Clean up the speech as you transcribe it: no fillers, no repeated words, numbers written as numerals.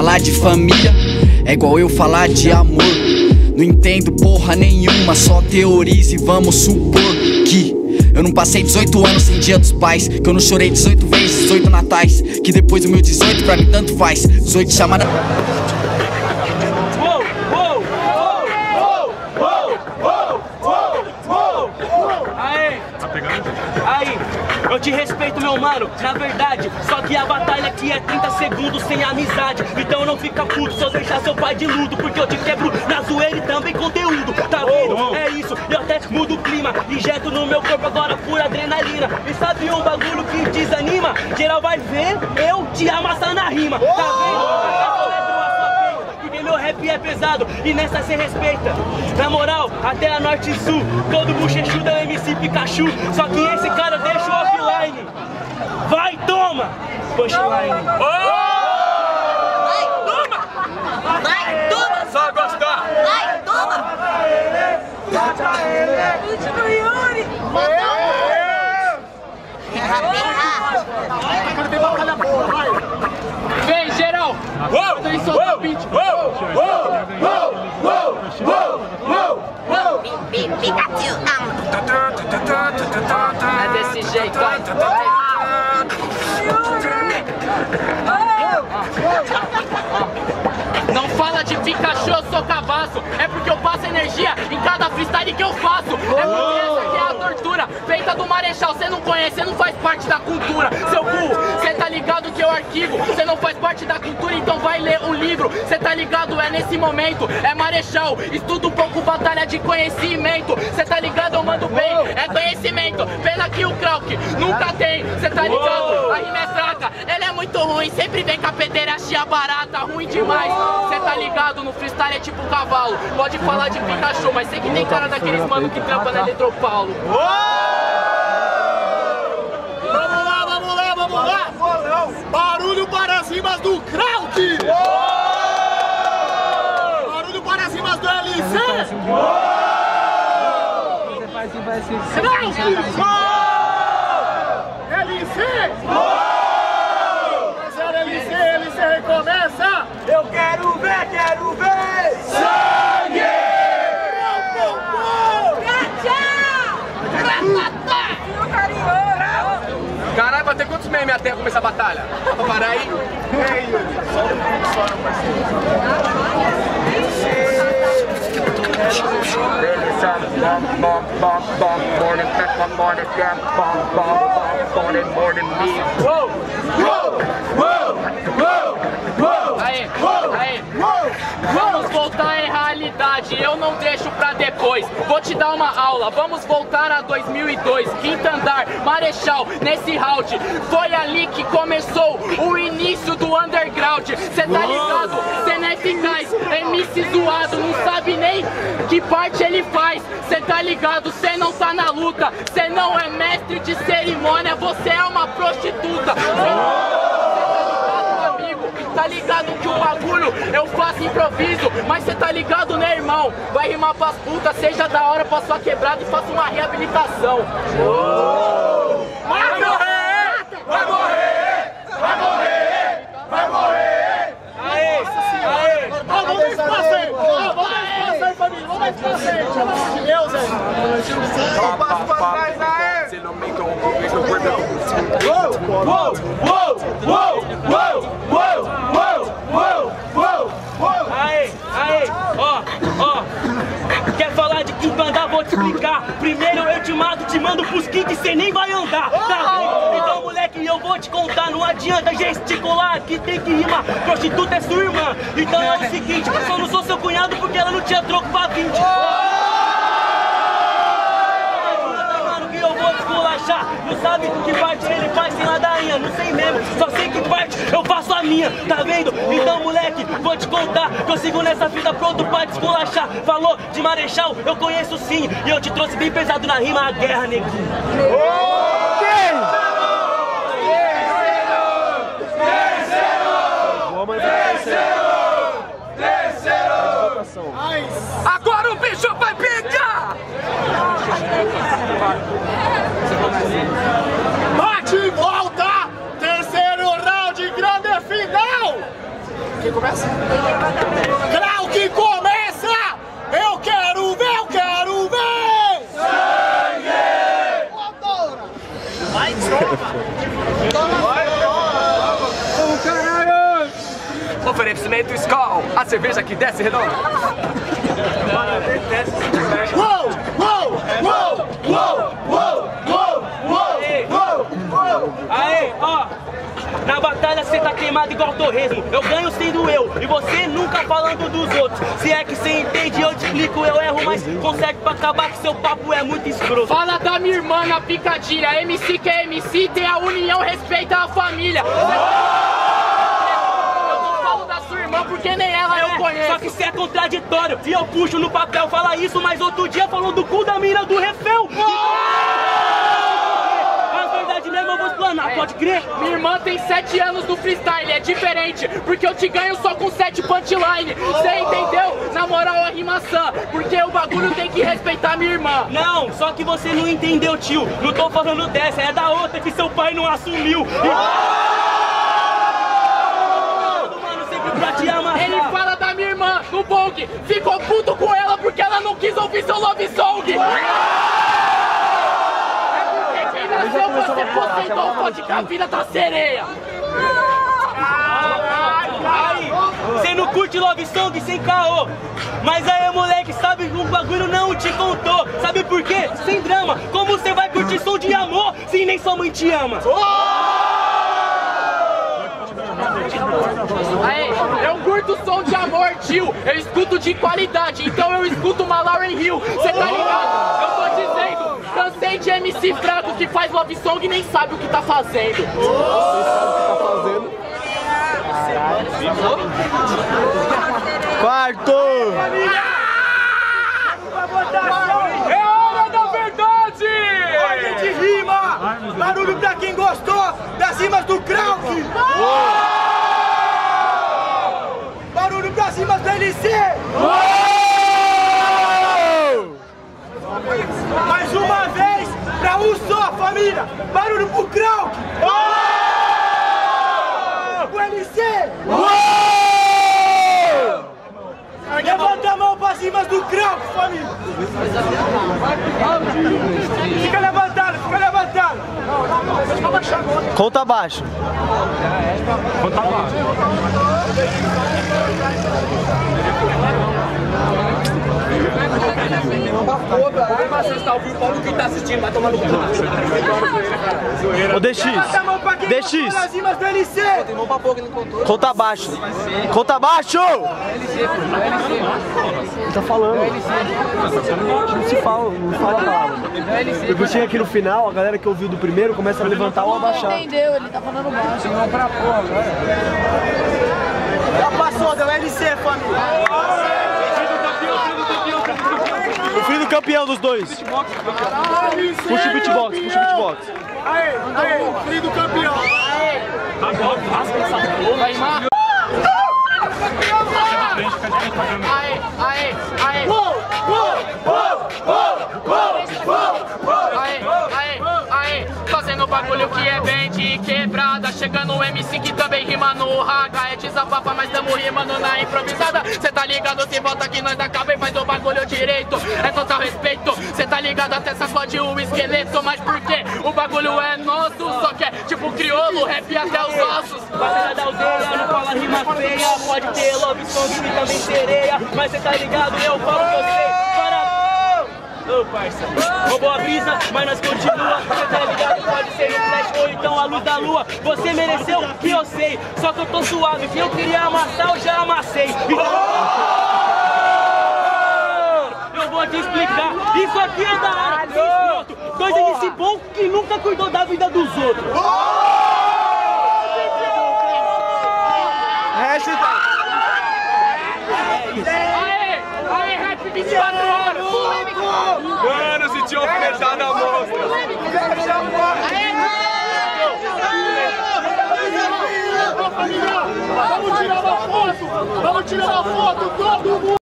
falar de família é igual eu falar de amor. Não entendo porra nenhuma, só teorize e vamos supor que eu não passei 18 anos sem dia dos pais, que eu não chorei 18 vezes, 18 natais, que depois do meu 18 pra mim tanto faz. 18 chama na... Aí, eu te respeito, meu mano, na verdade. Só que a batalha aqui é 30 segundos sem amizade. Então não fica puto se eu deixar seu pai de luto, porque eu te quebro na zoeira e também conteúdo. Tá vendo? É isso, eu até mudo o clima. Injeto no meu corpo agora pura adrenalina. E sabe um bagulho que desanima? Geral vai ver eu te amassar na rima. Tá vendo? Meu rap é pesado e nessa cê respeita. Na moral, até a norte e sul, todo bochechudo é MC Pikachu. Só que esse cara deixa o offline. Vai, toma! Punchline. Vai, toma! Vai, toma! Só gostar! Vai, toma! Mata ele! Vídeo do Yuri! Vem, geral! Pikachu! É desse jeito, Não fala de Pikachu, eu sou cavaço. É porque eu passo energia em cada freestyle que eu faço. É porque essa aqui é a tortura feita do Marechal. Cê não conhece, cê não faz parte da cultura. Seu burro, cê tá ligado que eu arquivo. Cê não faz parte da cultura, então vai ler um livro. Cê tá ligado, é nesse momento. É Marechal, estuda um pouco batalha de conhecimento. Cê tá ligado, eu mando bem, é conhecimento. Pena que o Krauk nunca tem. Cê tá ligado, a rima é fraca. Ela é muito ruim, sempre vem com a pederastia barata. Ruim demais. Cê tá ligado, no freestyle é tipo cavalo. Pode falar de Pikachu, mas sei que tem cara daqueles mano que trampa na Eletropaulo. Vamos lá, vamos lá, vamos lá! Barulho para as rimas do Krauk! Barulho para as rimas do LC! Krauk! LC! LC recomeça! Eu quero ver! Sangue! Caralho, vai ter quantos memes até começar a batalha? Pra parar aí? Só um Aí, vamos voltar à realidade, eu não deixo pra depois. Vou te dar uma aula, vamos voltar a 2002. Quinto andar, Marechal, nesse round. Foi ali que começou o início do underground. Cê tá ligado? Cê não é eficaz, MC zoado, não sabe nem que parte ele faz. Cê tá ligado? Cê não tá na luta. Cê não é mestre de cerimônia, você é uma prostituta. Tá ligado que o bagulho eu faço improviso, mas cê tá ligado, né, irmão? Vai rimar pras putas, seja da hora pra sua quebrada e faça uma reabilitação. Vai morrer! Vai morrer! Vai morrer! Vai morrer! Aê! Vamos dar espaço aí! Vamos dar espaço aí, família! Vamos dar espaço aí! Pelo amor de Deus, aí! Um passo pra trás, aê! Aê! Ó! Quer falar de quinto andar? Vou te explicar. Primeiro eu te mato, te mando pros quintos e cê nem vai andar, tá vendo? Então, moleque, eu vou te contar. Não adianta gesticular, que tem que rimar. Prostituta é sua irmã. Então é o seguinte, eu só não sou seu cunhado porque ela não tinha troco pra 20. Não sabe que parte ele faz sem ladainha, não sei mesmo, só sei que parte eu faço a minha, tá vendo? Então, moleque, vou te contar que eu sigo nessa fita pronto pra descolachar. Falou de Marechal, eu conheço sim, e eu te trouxe bem pesado na rima, a guerra, neguinho. Agora o bicho vai pegar! Bate e volta! Terceiro round, grande final! Quem começa? Grau que começa! Eu quero ver, eu quero ver! Sangue! Motora! Vai, caralho! Oferecimento Skol, a cerveja que desce redonda. Uou! Uou! Uou! Uou! Uou! Uou! Uou! Aê, ó! Na batalha cê tá queimado igual torresmo. Eu ganho sendo eu e você nunca falando dos outros. Se é que cê entende, eu te explico, eu erro, mas consegue pra acabar que seu papo é muito escroto. Fala da minha irmã na picadilha. MC que é MC, tem a união, respeita a família. Eu não falo da sua irmã porque nem ela eu conheço. Só que cê é contraditório. E eu puxo no papel, fala isso, mas outro dia falou do cu da mina do refém. Eu vou explanar, pode crer? Minha irmã tem 7 anos no freestyle, é diferente, porque eu te ganho só com 7 punchline. Cê entendeu? Na moral, a rimação, porque o bagulho tem que respeitar minha irmã. Não, só que você não entendeu, tio. Não tô falando dessa, é da outra que seu pai não assumiu. Mano, sempre pra te amassar. Ele fala da minha irmã no Bong, ficou puto com ela porque ela não quis ouvir seu love song. Você postou foto que a vida tá sereia. Você não curte love song sem caô. Mas aí moleque, sabe que o bagulho não te contou. Sabe por quê? Sem drama. Como você vai curtir som de amor se nem sua mãe te ama? Aê, eu curto som de amor, tio. Eu escuto de qualidade, então eu escuto uma Lauryn Hill. Cê tá ligado? Eu tô dizendo. Cansei de MC fraco que faz love song e nem sabe o que tá fazendo. Quarto! É hora da verdade! Ordem de rima! Barulho pra quem gostou das rimas do Krauk! Barulho pra rimas do LC! Mais uma vez, pra um só, família! Barulho pro Krauk! O LC! Levanta a mão pra cima do Krauk, família! Fica levantado, fica levantado! Conta abaixo. Conta abaixo. Você está ouvindo o Paulo que tá assistindo, vai tomar no cu. Ô DX, DX, conta abaixo. Conta abaixo! Ele tá falando. Não se fala, não fala a palavra. Eu chego aqui no final, a galera que ouviu do primeiro começa a levantar ou abaixar. Não entendeu, ele tá falando baixo. Não pra porra agora. Já passou, deu LC, família! O filho do campeão dos dois. Puxa o beatbox, puxa o beatbox. Aê, aê, filho do campeão! Agora faça essa porra aí, mano. Aê, aê, aê. Aê, aê, aê. Fazendo bagulho que é bem de quebrada. Chegando o MC que também rima no raga. É desabafa, mas tamo rimando na improvisada. Cê tá ligado, se volta que nós acaba e faz o bagulho direito. É total respeito. Cê tá ligado, até sacode o esqueleto. Mas por quê? O bagulho é nosso. Só que é tipo crioulo, rap até os ossos. Batalha da aldeia, não fala rima feia. Pode ter love song e também sereia. Mas cê tá ligado, eu falo que eu sei. Ô parça, roubou a brisa, mas nós continua. Cê tá ligado, pode ser no flash ou então a luz da lua. Você mereceu, que eu sei. Só que eu tô suave, que eu queria amassar, eu já amassei. Eu vou te explicar, isso aqui é da hora. Dois MC bom que nunca cuidou da vida dos outros. Aê, aê, rap 24 horas. Mano, se tinha ofertado a mostra. Vamos tirar uma foto! Vamos tirar uma foto, todo mundo!